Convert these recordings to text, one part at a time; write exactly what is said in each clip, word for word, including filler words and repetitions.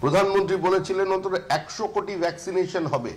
প্রধানমন্ত্রী বলেছিলেন অন্তত একশো কোটি ভ্যাকসিনেশন হবে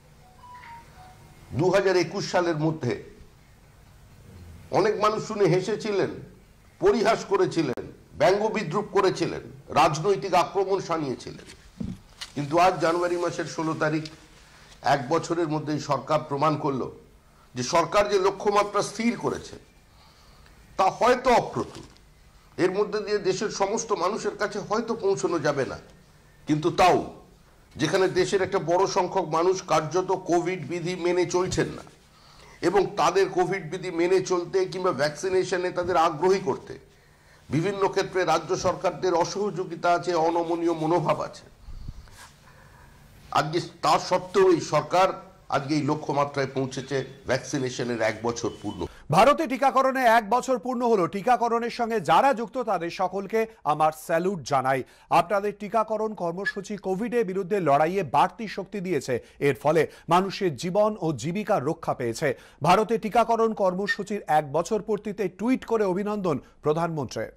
দু হাজার একুশ সালের মধ্যে। অনেক মানুষ শুনে হেসেছিলেন, পরিহাস করেছিলেন, ব্যঙ্গ বিদ্রুপ করেছিলেন, রাজনৈতিক আক্রমণ শানিয়েছিলেন। কিন্তু আজ জানুয়ারি মাসের ষোলো তারিখ, এক বছরের মধ্যেই সরকার প্রমাণ করল যে সরকার যে লক্ষ্যমাত্রা স্থির করেছে তা হয়তো অপ্রতুল, এর মধ্যে দিয়ে দেশের সমস্ত মানুষের কাছে হয়তো পৌঁছানো যাবে না, কিন্তু তাও যেখানে দেশের একটা বড় সংখ্যক মানুষ কার্যত কোভিড বিধি মেনে চলছেন না এবং তাদের কোভিড বিধি মেনে চলতে কিংবা ভ্যাকসিনেশনে তাদের আগ্রহী করতে বিভিন্ন ক্ষেত্রে রাজ্য সরকারদের অসহযোগিতা আছে, অনমনীয় মনোভাব আছে, আজকে তা সত্ত্বেও এই সরকার আজকে এই লক্ষ্যমাত্রায় পৌঁছেছে। ভ্যাকসিনেশনের এক বছর পূর্ণ। ভারতে টিকাকরণে এক বছর পূর্ণ হলো। টিকাকরণের সঙ্গে যারা যুক্ত তাদের সকলকে আমার স্যালুট জানাই। আপনাদের টিকাকরণ কর্মসূচি কোভিডের বিরুদ্ধে লড়াইয়ে বাড়তি শক্তি দিয়েছে। এর ফলে মানুষের জীবন ও জীবিকা রক্ষা পেয়েছে। ভারতে টিকাকরণ কর্মসূচির এক বছর পূর্তিতে টুইট করে অভিনন্দন প্রধানমন্ত্রীর।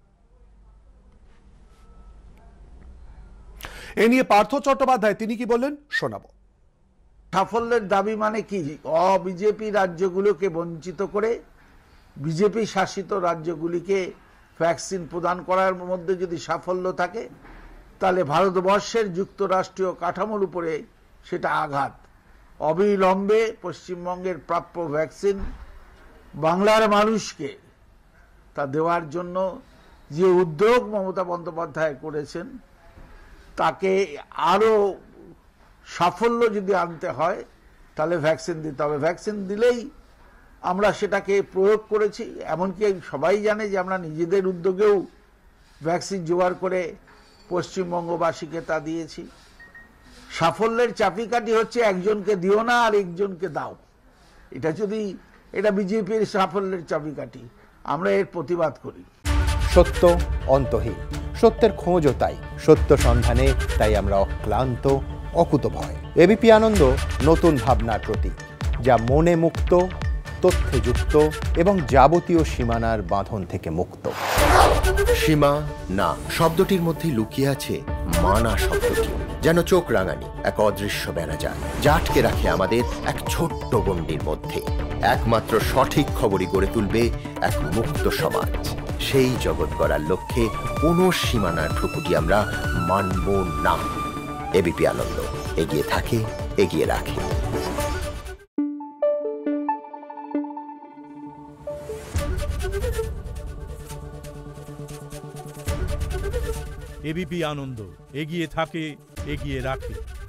এ নিয়ে পার্থ চট্টোপাধ্যায় তিনি কি বললেন শোনাবো। সাফল্যের দাবি মানে কি? অবিজেপি রাজ্যগুলোকে বঞ্চিত করে বিজেপি শাসিত রাজ্যগুলিকে ভ্যাকসিন প্রদান করার মধ্যে যদি সাফল্য থাকে তাহলে ভারতবর্ষের যুক্তরাষ্ট্রীয় কাঠামোর উপরে সেটা আঘাত। অবিলম্বে পশ্চিমবঙ্গের প্রাপ্য ভ্যাকসিন বাংলার মানুষকে তা দেওয়ার জন্য যে উদ্যোগ মমতা বন্দ্যোপাধ্যায় করেছেন তাকে আরও সাফল্য যদি আনতে হয় তাহলে ভ্যাকসিন দিতে হবে। ভ্যাকসিন দিলেই আমরা সেটাকে প্রয়োগ করেছি, এমনকি সবাই জানে যে আমরা নিজেদের উদ্যোগেও ভ্যাকসিন জোগাড় করে পশ্চিমবঙ্গবাসীকে তা দিয়েছি। সাফল্যের চাপিকাঠি হচ্ছে একজনকে দিও না আর একজনকে দাও, এটা যদি এটা বিজেপির সাফল্যের চাবিকাঠি। আমরা এর প্রতিবাদ করি। সত্য অন্তহীন, সত্যের খোঁজও তাই, সত্য সন্ধানে তাই আমরা অক্লান্ত অকুতভয়। এবিপি আনন্দ নতুন ভাবনার প্রতীক, যা মনে মুক্ত, তথ্যে যুক্ত এবং যাবতীয় সীমানার বাঁধন থেকে মুক্ত। সীমা না শব্দটির মধ্যে লুকিয়ে আছে মানা শব্দটি, যেন চোখ রাঙানি এক অদৃশ্য বেড়াজাল যা আটকে রাখে আমাদের এক ছোট্ট গণ্ডির মধ্যে। একমাত্র সঠিক খবরই গড়ে তুলবে এক মুক্ত সমাজ। সেই জগৎ গড়ার লক্ষ্যে কোনো সীমানার ঠুকুটি আমরা মানব না। এবিপি আনন্দ এগিয়ে থাকে, এগিয়ে রাখে। এবিপি আনন্দ এগিয়ে থাকে, এগিয়ে রাখে।